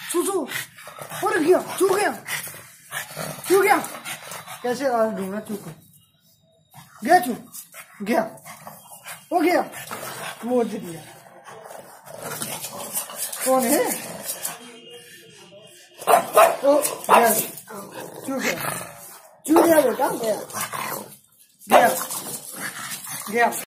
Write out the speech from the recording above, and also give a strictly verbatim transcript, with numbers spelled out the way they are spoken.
चूचू और गया चू गया चू गया कैसे ढूंढना चू को गया चू गया वो गया वो दिया कौन है तो गया चू गया चू गया बेटा गया गया गया